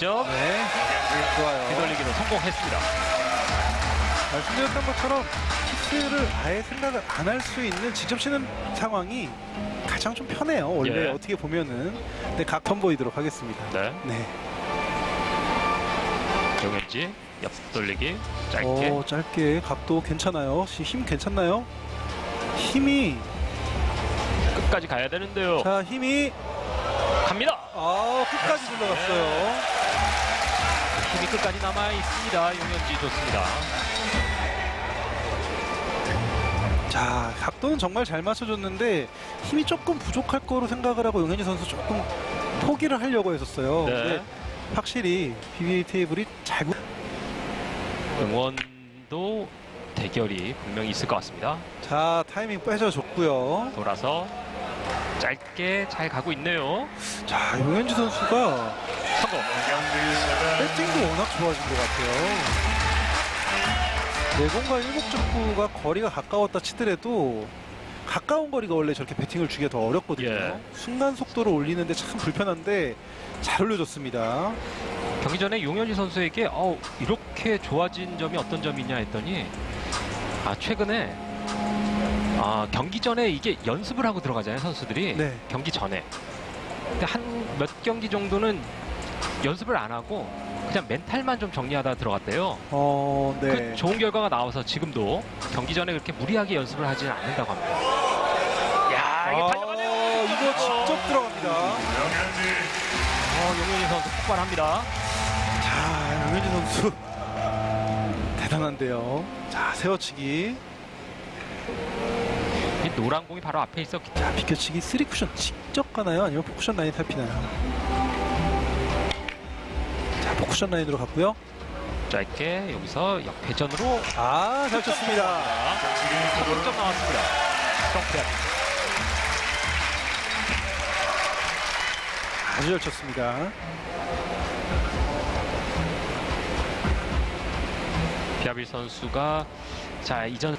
득점. 네, 좋아요. 뒤돌리기로 성공했습니다. 말씀드렸던 것처럼 키스를 아예 생각을 안 할 수 있는 직접 치는 상황이 가장 좀 편해요. 원래 예. 어떻게 보면은. 네, 각 선보이도록 하겠습니다. 네. 네. 정현지 옆돌리기 짧게. 짧게 각도 괜찮아요. 힘 괜찮나요? 힘이 끝까지 가야 되는데요. 자 힘이 갑니다. 끝까지 들어갔어요. 힘이 끝까지 남아 있습니다. 용현지 좋습니다. 자 각도는 정말 잘 맞춰줬는데 힘이 조금 부족할 거로 생각을 하고 용현지 선수 조금 포기를 하려고 했었어요. 네. 근데 확실히 PBA 테이블이 잘 응원도 대결이 분명히 있을 것 같습니다. 자 타이밍 빼줘줬고요. 돌아서 짧게 잘 가고 있네요. 자 용현지 선수가 성공. 배팅도 워낙 좋아진 것 같아요. 내공과 일목적구가 거리가 가까웠다 치더라도 가까운 거리가 원래 저렇게 배팅을 주기가 더 어렵거든요. 예. 순간 속도를 올리는데 참 불편한데 잘 올려줬습니다. 경기 전에 용현지 선수에게 이렇게 좋아진 점이 어떤 점이냐 했더니 최근에 경기 전에 이게 연습을 하고 들어가잖아요, 선수들이. 네. 경기 전에. 근데 한 몇 경기 정도는 연습을 안 하고 그냥 멘탈만 좀 정리하다 들어갔대요. 네. 그 좋은 결과가 나와서 지금도 경기 전에 그렇게 무리하게 연습을 하지는 않는다고 합니다. 야, 이게 달려가네요. 이거 직접 들어갑니다. 용현지 선수 폭발합니다. 자, 용현지 선수 대단한데요. 자, 세워치기. 이 노란 공이 바로 앞에 있었기 때문에. 자, 비켜치기 3쿠션 직접 가나요? 아니면 포쿠션 라인 살피나요? 자, 포쿠션 라인으로 갔고요. 짧게 여기서 역회전으로 잘 쳤습니다. 3점 나왔습니다. 스톱. 아주 잘 쳤습니다. 피아비 선수가 이전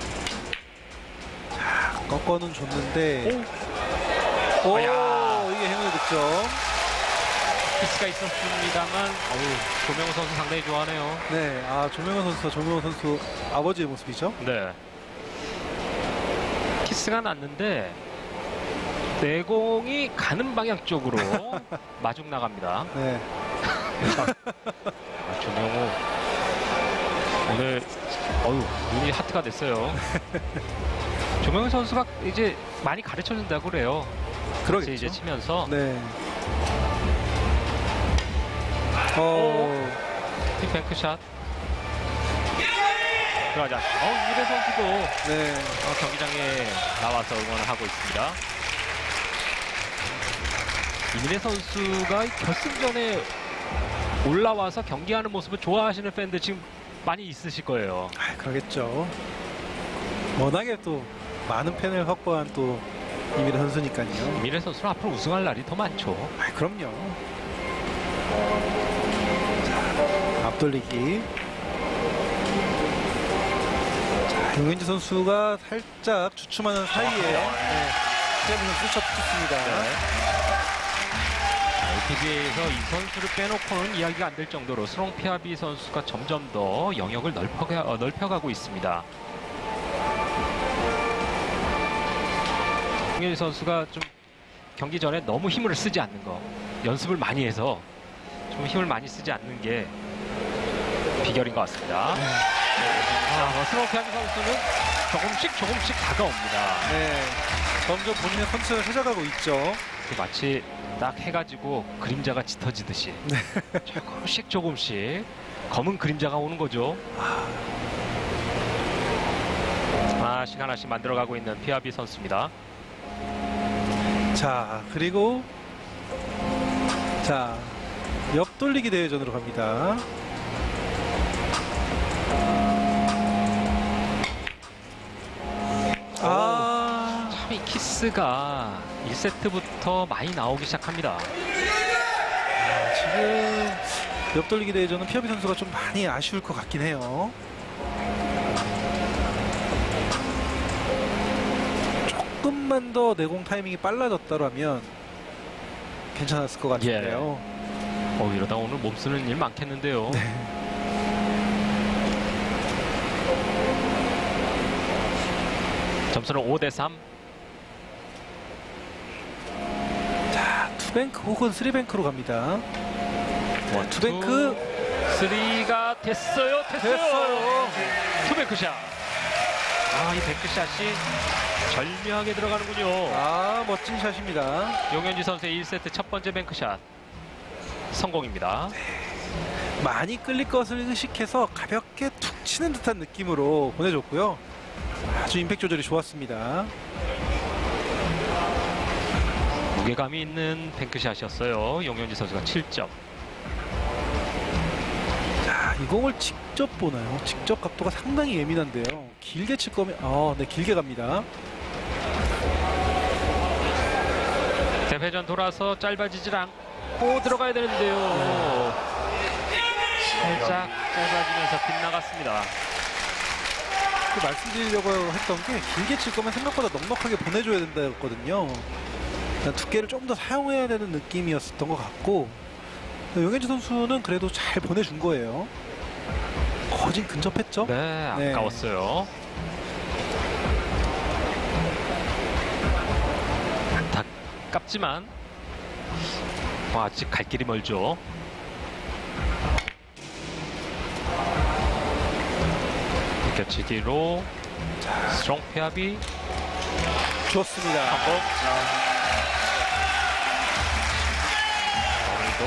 꺾어는 줬는데 이게 행운의 득점. 키스가 있었습니다만 조명호 선수 상당히 좋아하네요. 네, 조명호 선수 아버지의 모습이죠. 네. 키스가 났는데 내공이 가는 방향 쪽으로 마중 나갑니다. 네. 조명호 오늘 눈이 하트가 됐어요. 조명호 선수가 이제 많이 가르쳐준다고 그래요. 그러겠죠. 이제 치면서. 네. 뱅크샷 들어가자. 이래 선수도 네. 경기장에 나와서 응원을 하고 있습니다. 이민혜 선수가 결승전에 올라와서 경기하는 모습을 좋아하시는 팬들 지금 많이 있으실 거예요. 그러겠죠. 워낙에 또 많은 팬을 확보한 또 이민혜 선수니까요. 이민혜 선수는 앞으로 우승할 날이 더 많죠. 그럼요. 자, 앞돌리기. 자, 용현지 선수가 살짝 주춤하는 사이에 피아비 선수 쳤습니다. LPBA에서 이 선수를 빼놓고는 이야기가 안 될 정도로 스롱 피아비 선수가 점점 더 영역을 넓혀가고 있습니다. 용현지 선수가 좀 경기 전에 너무 힘을 쓰지 않는 거, 연습을 많이 해서 좀 힘을 많이 쓰지 않는 게 비결인 것 같습니다. 스롱 피아비 선수는 조금씩 다가옵니다. 네, 점점 본인의 컨디션을 찾아가고 있죠. 마치 딱 해가지고 그림자가 짙어지듯이 조금씩 검은 그림자가 오는 거죠. 하나씩 하나씩 만들어가고 있는 피아비 선수입니다. 자, 그리고 옆돌리기 대회전으로 갑니다. 참 이 키스가 1세트부터 많이 나오기 시작합니다. 지금 옆돌리기 대회전은 피아비 선수가 좀 많이 아쉬울 것 같긴 해요. 조금만 더 내공 타이밍이 빨라졌다면 괜찮았을 것 같은데요. 이러다 오늘 몸 쓰는 일 많겠는데요. 점수는 5대3. 자, 투뱅크 혹은 쓰리뱅크로 갑니다. 투뱅크 3가 됐어요. 투뱅크샷. 이 뱅크샷이 절묘하게 들어가는군요. 멋진 샷입니다. 용현지 선수의 1세트 첫 번째 뱅크샷 성공입니다. 많이 끌릴 것을 의식해서 가볍게 툭 치는 듯한 느낌으로 보내줬고요. 아주 임팩 조절이 좋았습니다. 무게감이 있는 뱅크샷이었어요. 용현지 선수가 7점. 자, 이 공을 직접 보나요? 직접 각도가 상당히 예민한데요. 길게 칠 거면 네, 길게 갑니다. 대회전 돌아서 짧아지질 않고 들어가야 되는데요. 살짝 짧아지면서 빗나갔습니다. 말씀드리려고 했던 게 길게 칠 거면 생각보다 넉넉하게 보내줘야 된다였거든요. 두께를 좀 더 사용해야 되는 느낌이었던 것 같고, 용현지 선수는 그래도 잘 보내준 거예요. 거진 근접했죠? 네, 아까웠어요. 아깝지만 아직 갈 길이 멀죠. 비껴치기로 스트롱 페어비 좋습니다. 한번 오늘도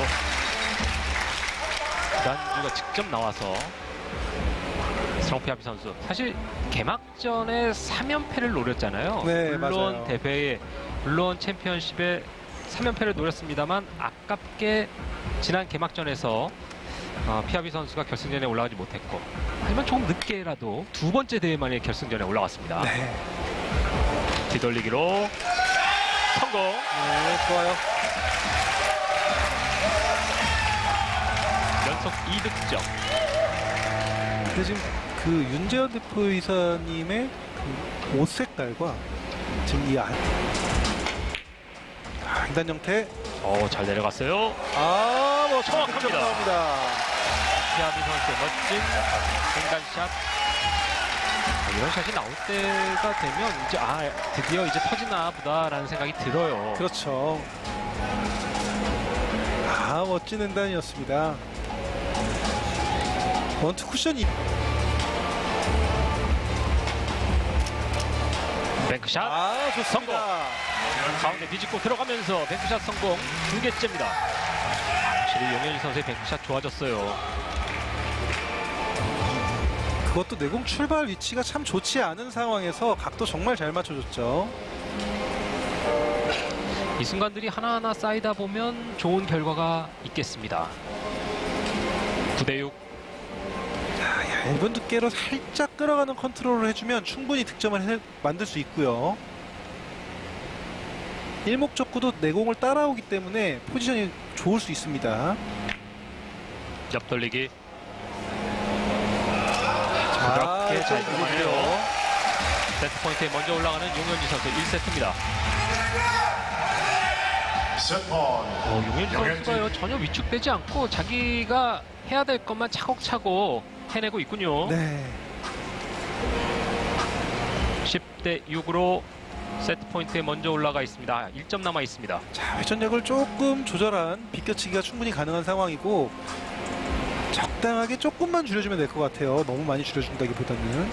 구단주가 직접 나와서 스트롱 페어비 선수 사실 개막전에 3연패를 노렸잖아요. 네, 물론 맞아요. 대회에 물론 챔피언십에 3연패를 노렸습니다만 아깝게 지난 개막전에서 피아비 선수가 결승전에 올라가지 못했고, 하지만 조금 늦게라도 두 번째 대회 만에 결승전에 올라갔습니다. 네. 뒤돌리기로 성공. 네, 좋아요. 연속 2득점. 근데 지금 그 윤재현 대표이사님의 그 옷 색깔과 지금 이 횡단 형태. 잘 내려갔어요. 정확합니다. 나옵니다. 피아비 선수의 멋진 횡단샷. 이런 샷이 나올 때가 되면 이제 드디어 이제 터지나 보다라는 생각이 들어요. 그렇죠. 멋진 횡단이었습니다. 원투 쿠션이 뱅크샷 좋습니다. 성공. 가운데 비집고 들어가면서 뱅크샷 성공. 2개째입니다. 확실히 용현지 선수의 뱅크샷 좋아졌어요. 그것도 내공 출발 위치가 참 좋지 않은 상황에서 각도 정말 잘 맞춰줬죠. 이 순간들이 하나하나 쌓이다 보면 좋은 결과가 있겠습니다. 9대6. 얇은 두께로 살짝 끌어가는 컨트롤을 해주면 충분히 득점을 만들 수 있고요. 일목적구도 내공을 따라오기 때문에 포지션이 좋을 수 있습니다. 옆돌리기. 그렇게 잘 들어가네요. 세트 포인트에 먼저 올라가는 용현지 선수 1세트입니다. 용현지 선수가요, 전혀 위축되지 않고 자기가 해야 될 것만 차곡차곡 해내고 있군요. 네. 10대6으로 세트 포인트에 먼저 올라가 있습니다. 1점 남아 있습니다. 자, 회전력을 조금 조절한 비껴치기가 충분히 가능한 상황이고, 적당하게 조금만 줄여주면 될 것 같아요. 너무 많이 줄여준다기보다는.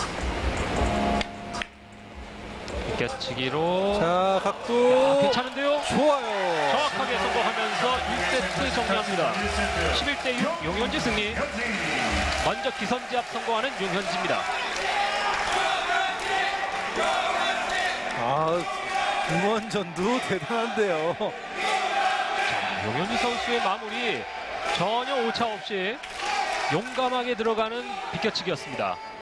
비껴치기로. 자, 각도 괜찮은데요? 좋아요. 정확하게 성공하면서 1세트 정리합니다. 11대6 용현지 승리. 먼저 기선제압 성공하는 용현지입니다. 응원전도 대단한데요. 자, 용현지 선수의 마무리 전혀 오차 없이 용감하게 들어가는 비껴치기였습니다.